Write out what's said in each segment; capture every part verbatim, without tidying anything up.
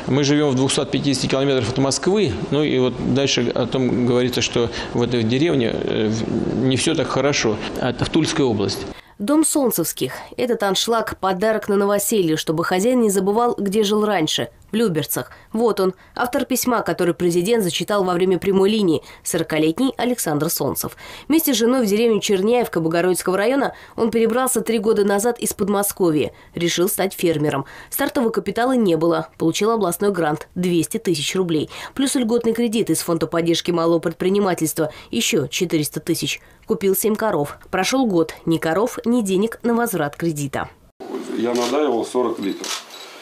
Мы живем в двухстах пятидесяти километрах от Москвы, ну и вот дальше о том говорится, что в этой деревне не все так хорошо. Это в Тульской области. Дом Солнцевских. Этот аншлаг – подарок на новоселье, чтобы хозяин не забывал, где жил раньше – в Люберцах. Вот он, автор письма, который президент зачитал во время прямой линии – сорокалетний Александр Солнцев. Вместе с женой в деревню Черняевка Богородицкого района он перебрался три года назад из Подмосковья. Решил стать фермером. Стартового капитала не было. Получил областной грант – двести тысяч рублей. Плюс льготный кредит из фонда поддержки малого предпринимательства – еще четыреста тысяч. Купил семь коров. Прошел год. Ни коров, ни денег на возврат кредита. Я надаивал сорок литров.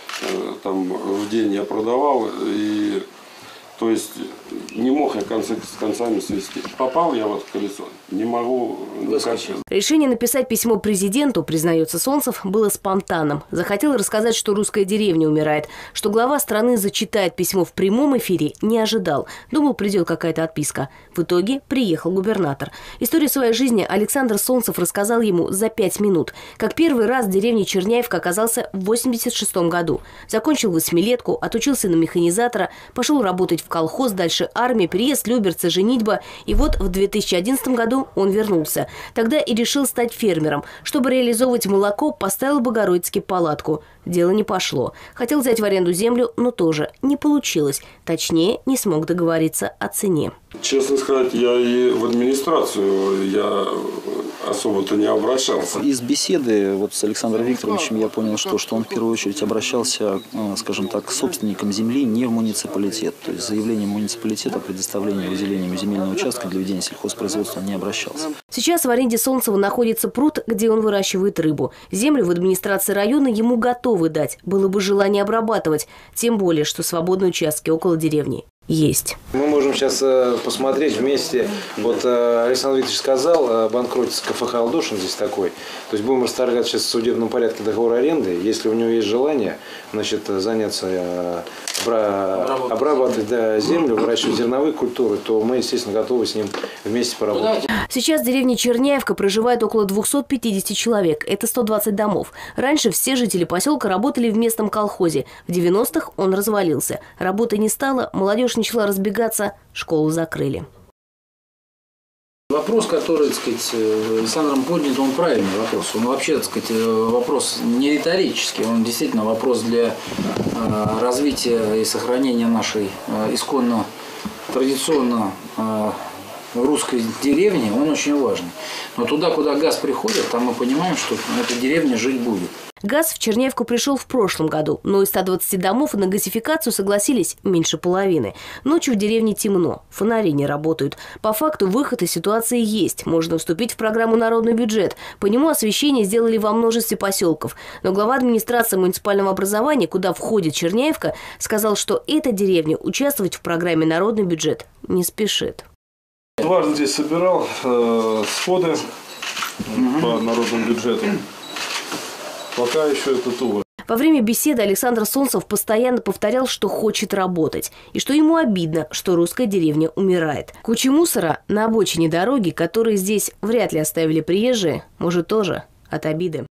Там в день я продавал, и то есть не мог я концы с концами свести. Попал я вот в колесо, не могу никак. Решение написать письмо президенту, признается Солнцев, было спонтанным. Захотел рассказать, что русская деревня умирает. Что глава страны зачитает письмо в прямом эфире, не ожидал. Думал, придет какая-то отписка. В итоге приехал губернатор. Историю своей жизни Александр Солнцев рассказал ему за пять минут. Как первый раз в деревне Черняевка оказался в восемьдесят шестом году. Закончил восьмилетку, отучился на механизатора, пошел работать в колхоз, дальше армия, переезд, Люберцы, женитьба. И вот в две тысячи одиннадцатом году он вернулся. Тогда и решил стать фермером. Чтобы реализовывать молоко, поставил в Богородицке палатку. Дело не пошло. Хотел взять в аренду землю, но тоже не получилось. Точнее, не смог договориться о цене. Честно сказать, я и в администрацию я особо-то не обращался. Из беседы вот с Александром Викторовичем я понял, что, что он в первую очередь обращался, скажем так, к собственникам земли, не в муниципалитет. То есть заявлением муниципалитета о предоставлении выделению земельного участка для ведения сельхозпроизводства он не обращался. Сейчас в аренде Солнцева находится пруд, где он выращивает рыбу. Землю в администрации района ему готовы дать. Было бы желание обрабатывать. Тем более, что свободные участки около деревни есть. Мы можем сейчас посмотреть вместе. Вот Александр Викторович сказал, банкротится КФХ «Алдошин» здесь такой. То есть будем расторгать сейчас в судебном порядке договор аренды. Если у него есть желание, значит, заняться, обрабатывать да, землю, выращивать зерновые культуры, то мы, естественно, готовы с ним вместе поработать. Сейчас в деревне Черняевка проживает около двухсот пятидесяти человек. Это сто двадцать домов. Раньше все жители поселка работали в местном колхозе. В девяностых он развалился. Работы не стало, молодежь начала разбегаться, школу закрыли. Вопрос, который, так сказать, Александром поднят, он правильный вопрос. Он вообще, так сказать, вопрос не риторический, он действительно вопрос для развития и сохранения нашей исконно, традиционно русской деревни, он очень важный. Но туда, куда газ приходит, там мы понимаем, что эта деревня жить будет. Газ в Черняевку пришел в прошлом году, но из ста двадцати домов на газификацию согласились меньше половины. Ночью в деревне темно, фонари не работают. По факту выход из ситуации есть. Можно вступить в программу «Народный бюджет». По нему освещение сделали во множестве поселков. Но глава администрации муниципального образования, куда входит Черняевка, сказал, что эта деревня участвовать в программе «Народный бюджет» не спешит. Дважды здесь собирал э, сходы угу. по народному бюджету. Пока еще это туго. Во время беседы Александр Солнцев постоянно повторял, что хочет работать. И что ему обидно, что русская деревня умирает. Куча мусора на обочине дороги, которые здесь вряд ли оставили приезжие, может тоже от обиды.